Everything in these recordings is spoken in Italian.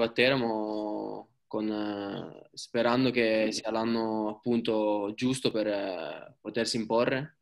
a Teramo sperando che sia l'anno appunto giusto per potersi imporre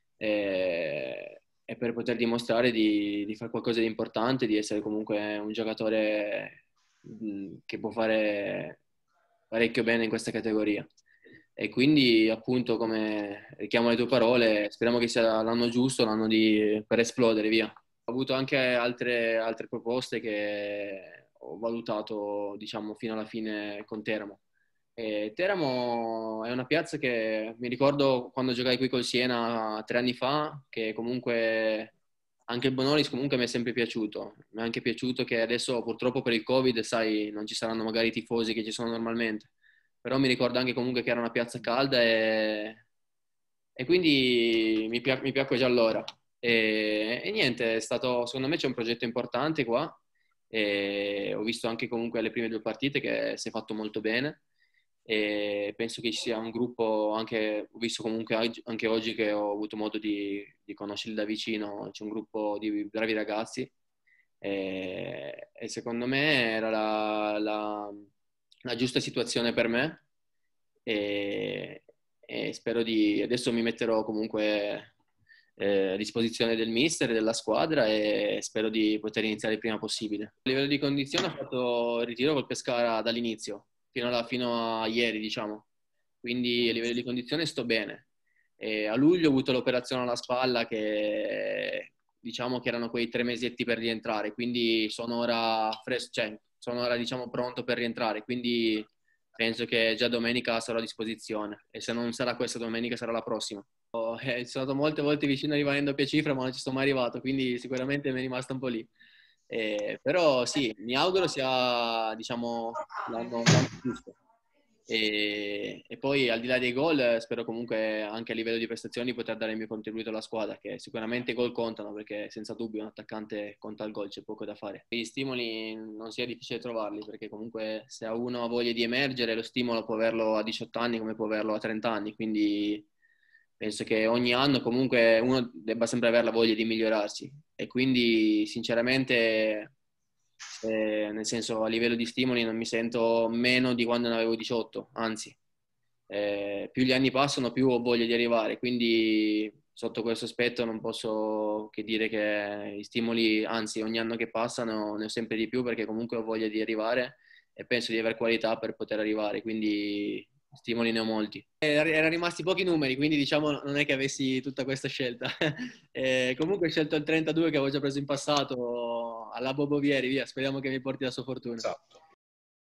e per poter dimostrare di fare qualcosa di importante, di essere comunque un giocatore che può fare parecchio bene in questa categoria. E quindi, appunto, come richiamo le tue parole, speriamo che sia l'anno giusto, per esplodere, via. Ho avuto anche altre proposte che ho valutato, diciamo, fino alla fine con Teramo. E Teramo è una piazza che mi ricordo quando giocai qui col Siena 3 anni fa, che comunque anche il Bonolis comunque mi è sempre piaciuto. Mi è anche piaciuto che adesso purtroppo per il Covid, sai, non ci saranno magari i tifosi che ci sono normalmente. Però mi ricordo anche comunque che era una piazza calda e quindi mi piacque già allora. E niente, è stato, secondo me c'è un progetto importante qua e ho visto anche comunque le prime 2 partite che si è fatto molto bene e penso che ci sia un gruppo, anche, ho visto comunque anche oggi che ho avuto modo di conoscerli da vicino, c'è un gruppo di bravi ragazzi e secondo me era la giusta situazione per me e spero di... Adesso mi metterò comunque a disposizione del mister e della squadra e spero di poter iniziare il prima possibile. A livello di condizione ho fatto il ritiro col Pescara dall'inizio, fino a ieri, diciamo. Quindi a livello di condizione sto bene. E a luglio ho avuto l'operazione alla spalla che diciamo che erano quei 3 mesetti per rientrare, quindi sono ora cioè, sono ora diciamo pronto per rientrare, quindi penso che già domenica sarò a disposizione e se non sarà questa domenica sarà la prossima. Sono stato molte volte vicino a arrivare in doppia cifra ma non ci sono mai arrivato, quindi sicuramente mi è rimasta un po' lì. Però sì, mi auguro sia diciamo l'anno giusto. E poi al di là dei gol spero comunque anche a livello di prestazioni poter dare il mio contributo alla squadra, che sicuramente i gol contano perché senza dubbio un attaccante conta il gol, c'è poco da fare. Gli stimoli non sia difficile trovarli perché comunque se uno ha voglia di emergere lo stimolo può averlo a 18 anni come può averlo a 30 anni, quindi penso che ogni anno comunque uno debba sempre avere la voglia di migliorarsi e quindi sinceramente nel senso a livello di stimoli non mi sento meno di quando ne avevo 18, anzi più gli anni passano più ho voglia di arrivare, quindi sotto questo aspetto non posso che dire che gli stimoli, anzi ogni anno che passano ne ho sempre di più perché comunque ho voglia di arrivare e penso di avere qualità per poter arrivare, quindi stimoli ne ho molti. Erano rimasti pochi numeri, quindi diciamo non è che avessi tutta questa scelta. Comunque ho scelto il 32 che avevo già preso in passato alla Bobovieri, via, speriamo che mi porti la sua fortuna. Esatto.